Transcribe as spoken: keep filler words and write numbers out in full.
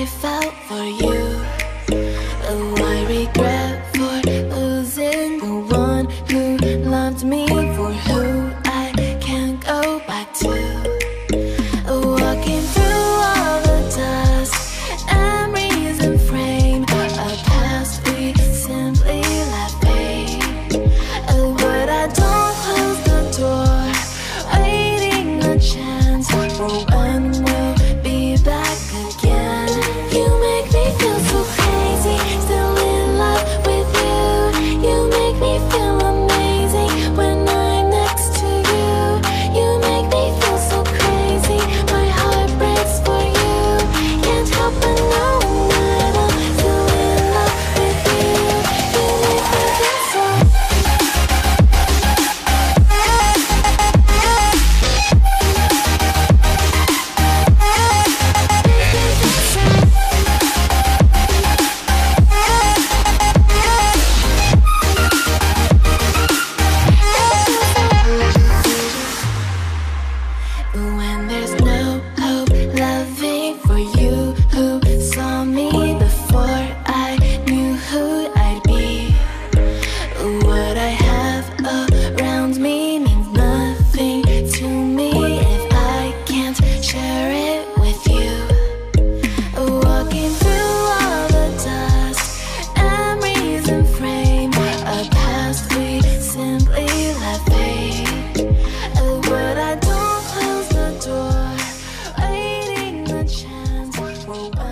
felt for you. Oh, I regret for losing the one who loved me, for who I can't go back to. Walking through all the dust, memories and frame, a past we simply let fade. Oh, but I don't close the door, waiting a chance for when we'll be back again. You make me feel so crazy, still in love with you. You make me feel amazing when I'm next to you. You make me feel so crazy, my heart breaks for you. Can't help but know that I'm still in love with you. You make me feel so. When there's no hope loving for you, who saw me before I knew who I'd be. What I have around me means nothing to me if I can't share it with you. Walking through all the dust, memories and frame, a past we simply let fade. But I don't close the door, waiting a chance for